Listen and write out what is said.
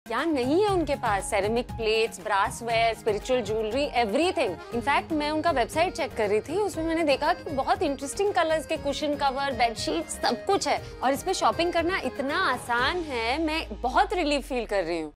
क्या नहीं है उनके पास? Ceramic plates, brassware, spiritual jewellery, everything. In fact मैं उनका वेबसाइट चेक कर रही थी, उसमें मैंने देखा कि बहुत इंटरेस्टिंग कलर्स के कुशन कवर, बेडशीट, सब कुछ है और इस पे शॉपिंग करना इतना आसान है। मैं बहुत रिलीफ फील कर रही हूँ।